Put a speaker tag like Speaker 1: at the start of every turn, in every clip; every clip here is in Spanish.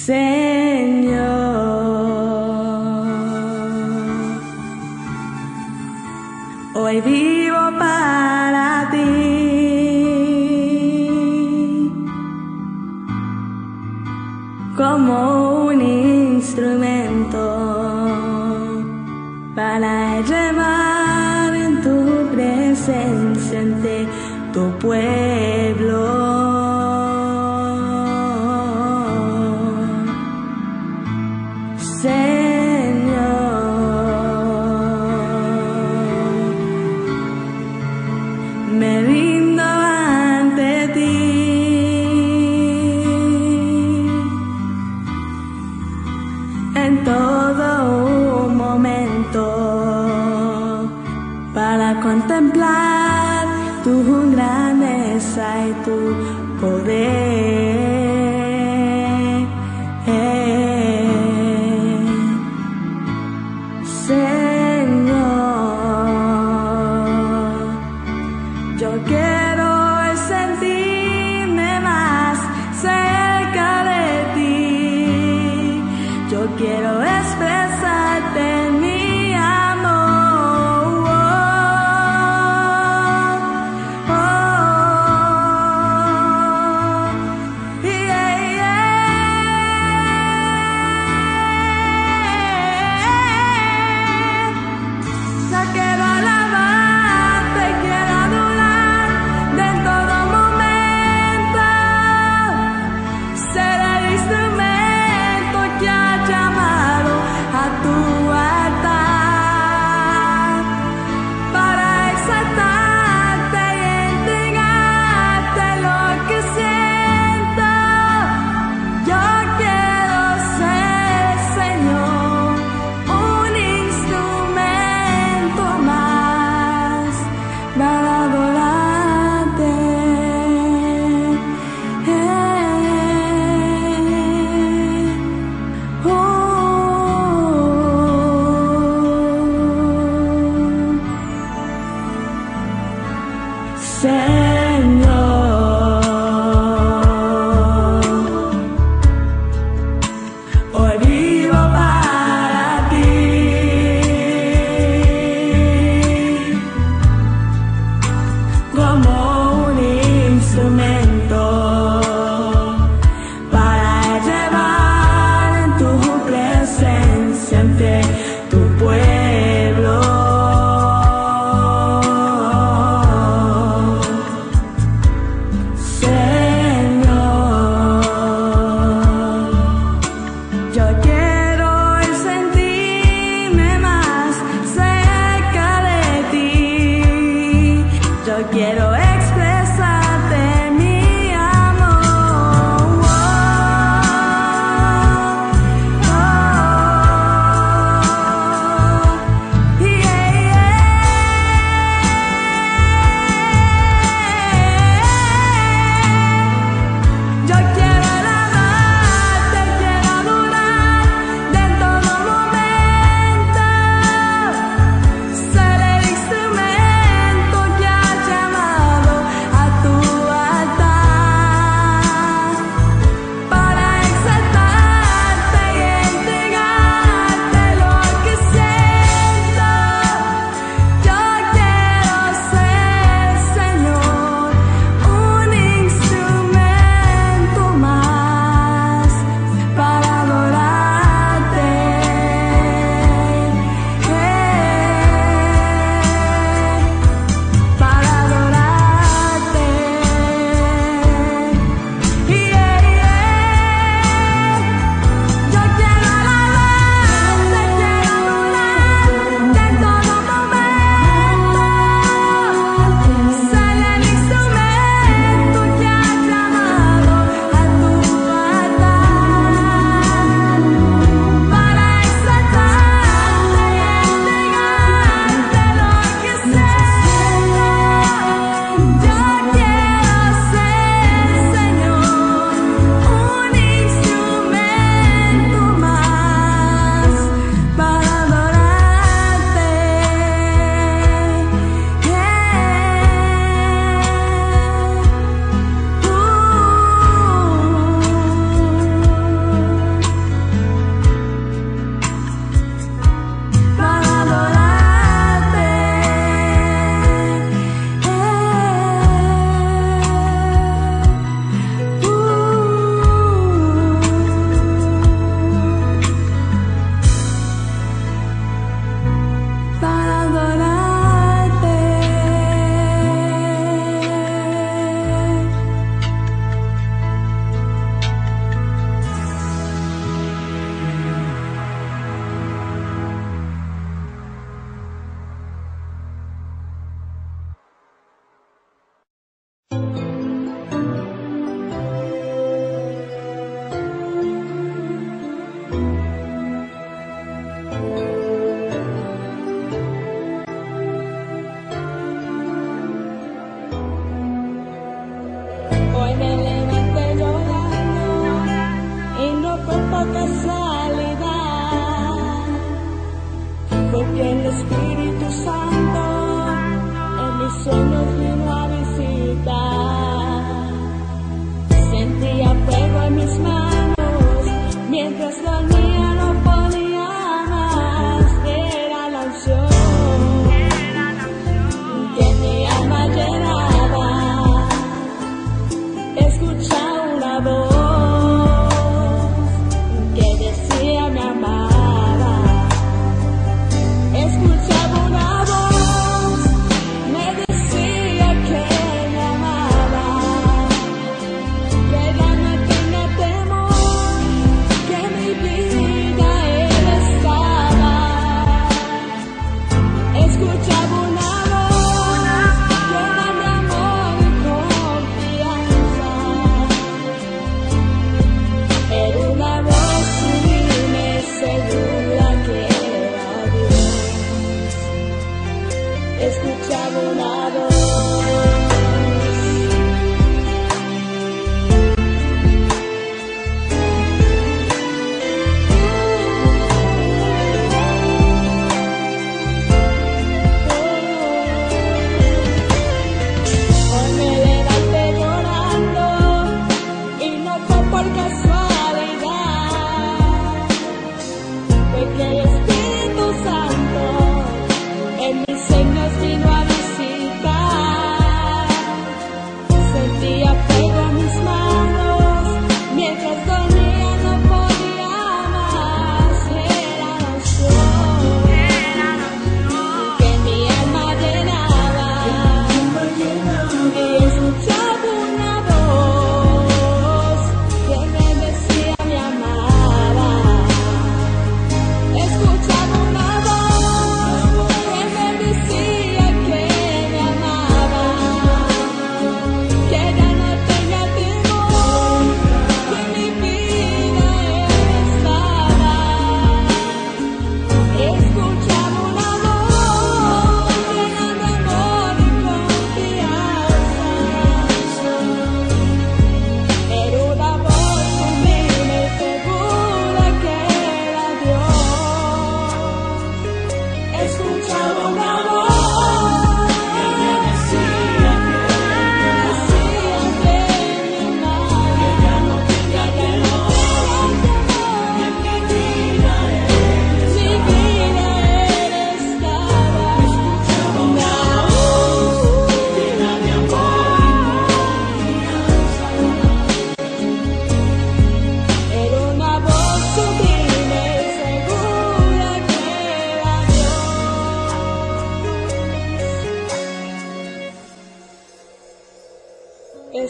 Speaker 1: Señor, hoy vivo para ti, como un instrumento para llevar en tu presencia ante tu pueblo. Me rindo ante ti en todo momento para contemplar tu grandeza y tu poder. Yo quiero sentirme más cerca de ti. Yo quiero expresarte mi amor. Yo quiero alabarte, quiero adorarte en todo momento. Ser el instrumento que ha llamado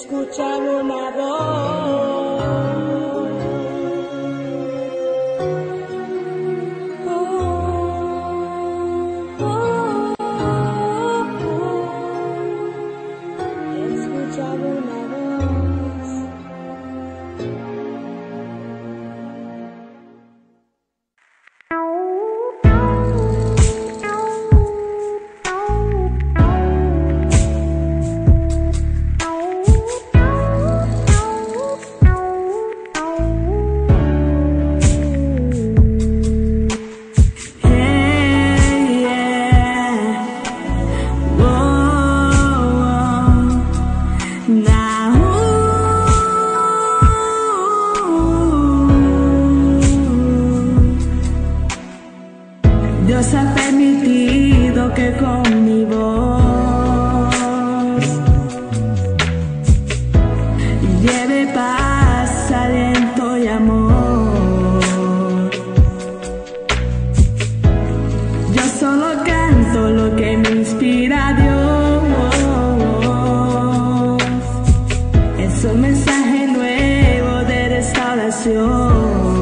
Speaker 1: escuchaba una voz. Escuchaba una voz. Dios ha permitido que con mi voz lleve paz, aliento y amor. Yo solo canto lo que me inspira Dios. Es un mensaje nuevo de restauración.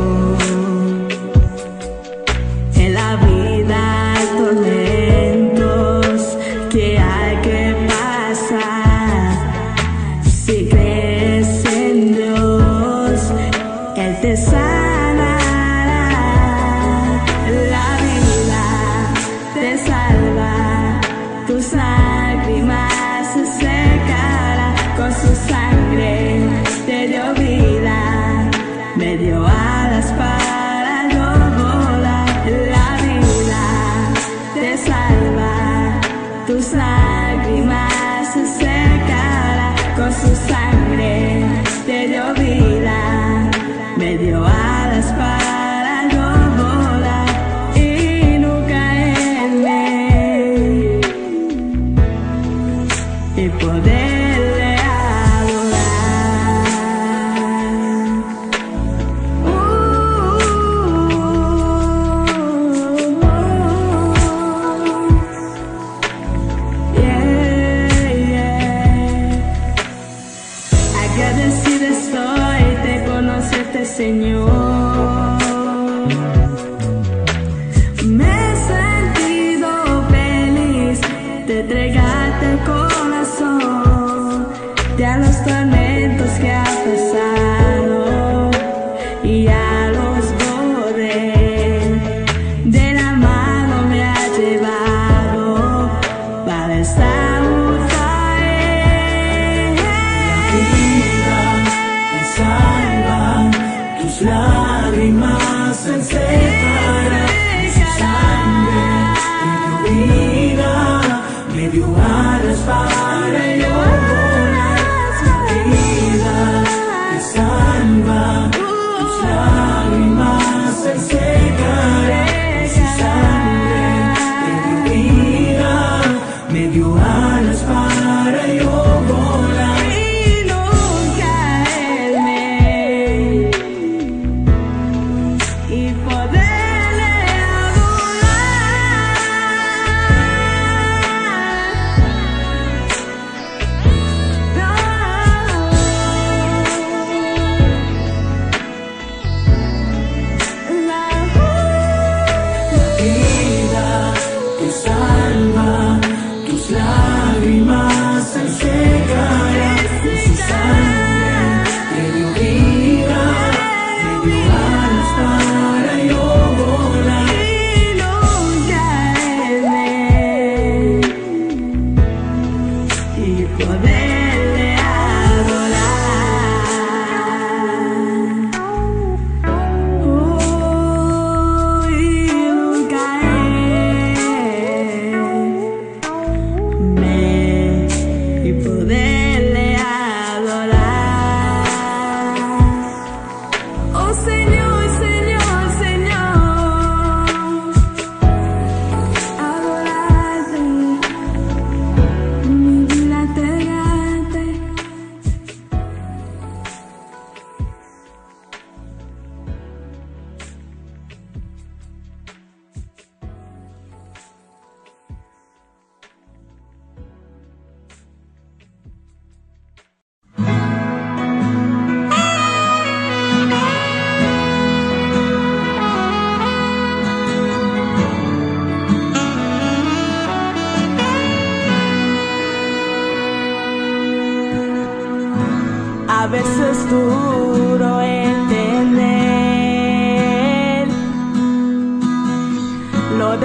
Speaker 1: En la vida hay tormentos que hay que pasar. Si crees en Dios, Él te sanará. La vida te salva, tus lágrimas se secarán. Con su sangre te dio vida, me dio alas para yo volar. La vida te salva, tus lágrimas se secarán. Con su sangre te dio vida, me dio alas para yo volar y no caerme y poderle adorar. Agradecida estoy de conocerte, Señor. Me he sentido feliz de entregarte el corazón, de a los tormentos que ha pasado y a los bordes de la mano me ha llevado para estar junto a Él.
Speaker 2: Te salva, tus lágrimas se secarán. Su sangre te dio vida, me dio alas para yo volar. La vida te salva, tus lágrimas se secarán. Su sangre te dio vida, me dio alas para yo volar.
Speaker 1: Y poderle
Speaker 2: Vida te salva, tus lágrimas se secarán. Su sangre te dio vida, me dio alas para yo volar.
Speaker 1: y nunca y poderle adorar. Y nunca y poderle adorar. Oh Señor.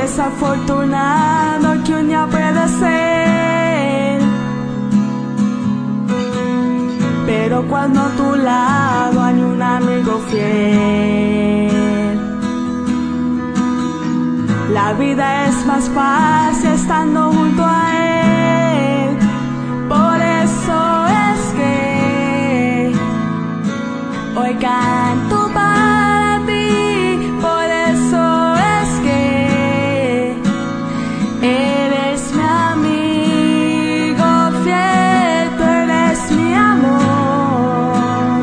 Speaker 1: desafortunado que un día puede ser, pero cuando a tu lado hay un amigo fiel, la vida es más fácil estando junto a él. Por eso es que hoy canto para ti. Por eso es que eres mi amigo fiel. Tú eres mi amor,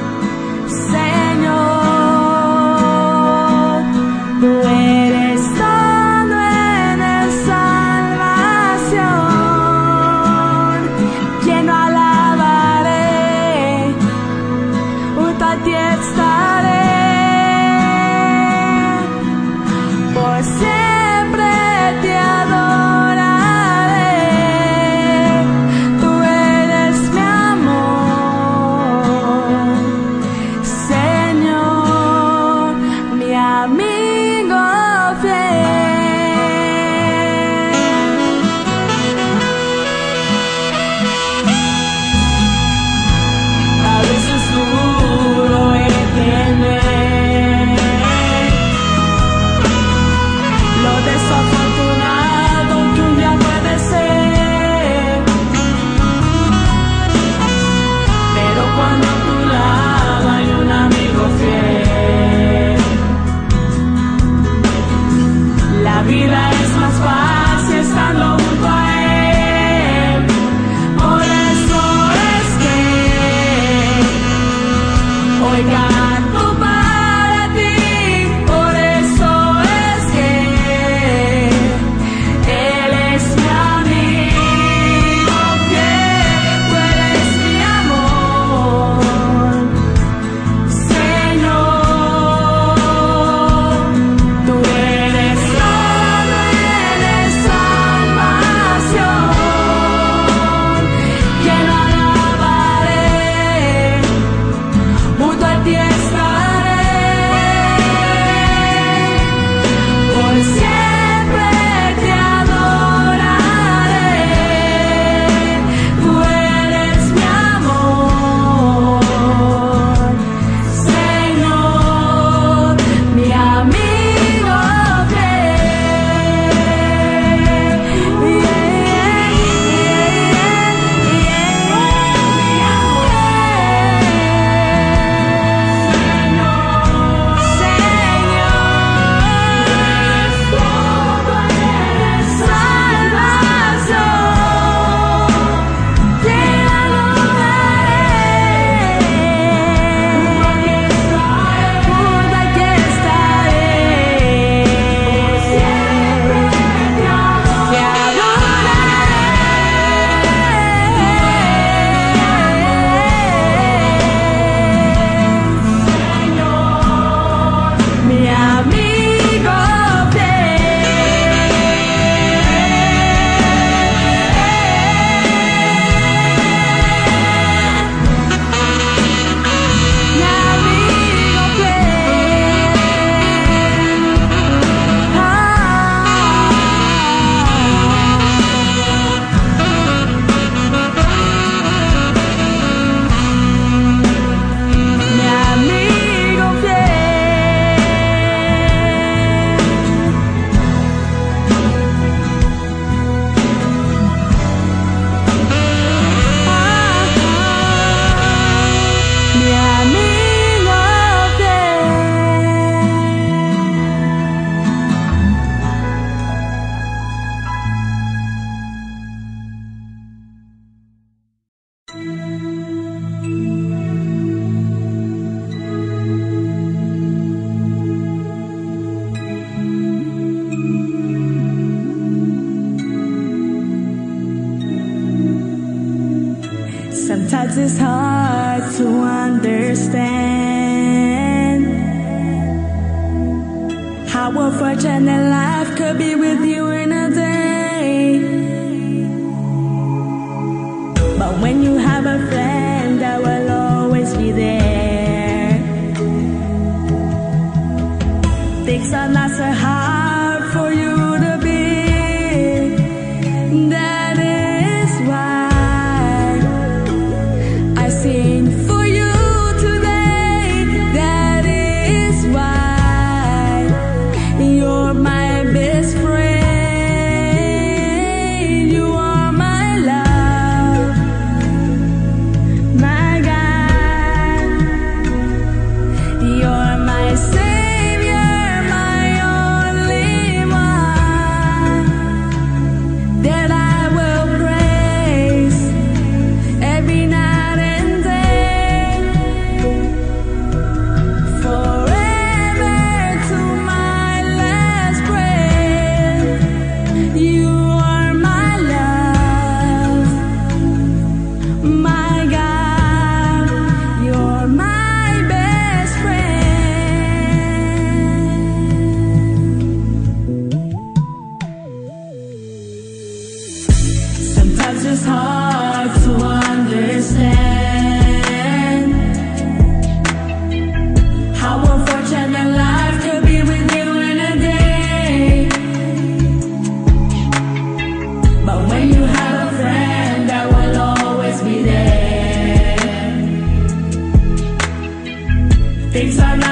Speaker 1: Señor. Tú eres todo en el salvación. Quien no alabaré, junto a ti estaré. Por siempre te adoraré. Tú eres mi amor, Señor, mi amigo fiel. A veces duro entender lo desafortunado que un día puede ser, pero cuando a tu lado hay un amigo fiel, la vida es más fácil estando junto a él. Por eso es que hoy canto para ti. Por eso es que él es mi amigo fiel. Tú eres mi amor, Señor. Tú eres todo en el salvación. Quien no alabaré, junto a ti estaré. Por siempre te adoraré. Tú eres mi amor, Señor, mi amigo Sometimes it's hard to understand how unfortunate life could be with you in a day. But when you have a friend that will always be there, things are not so hard for you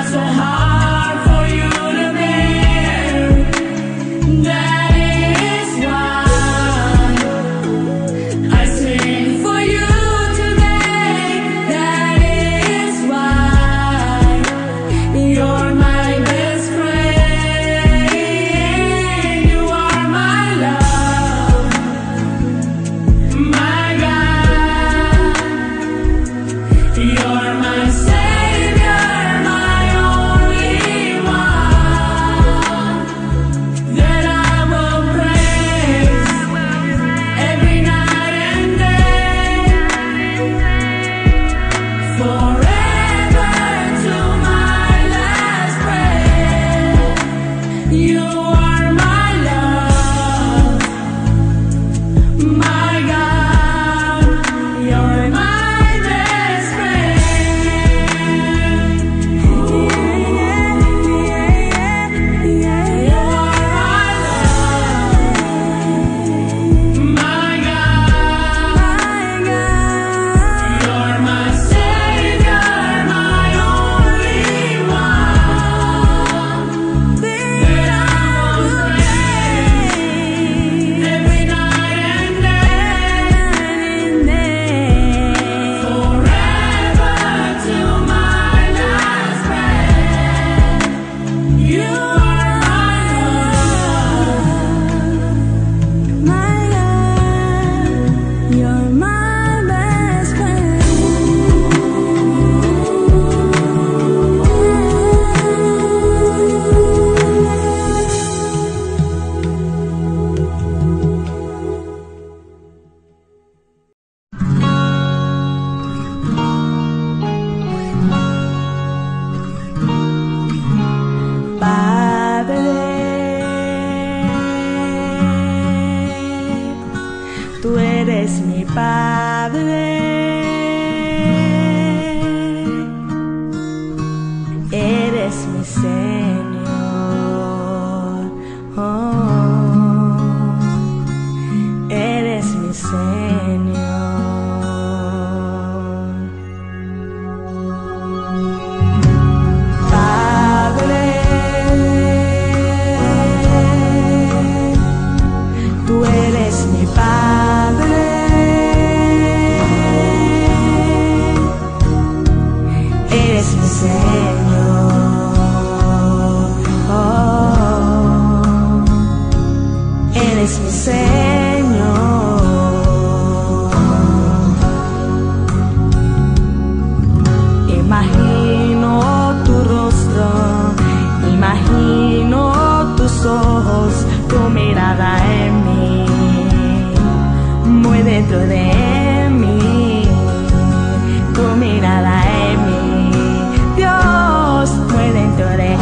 Speaker 1: so hard for you to bear. That is why I sing for you today. That is why you're my best friend. You are my love, my God. You're my Savior, my only one, that I will praise every night and day, forever to my last breath. You are my love, my God. You're my best friend. You are my love, my God. You're my Savior, my only one, that I will praise every night and day, forever to my last breath. You are my love, you're my best friend. Padre, tú eres mi Padre, eres mi Señor, eres mi Señor. Padre, tú eres mi Padre, eres mi Señor, eres mi Señor. Imagino tu rostro, imagino tus ojos, tu mirada en mí, muy dentro de mí, tu mirada en mí, Dios, muy dentro de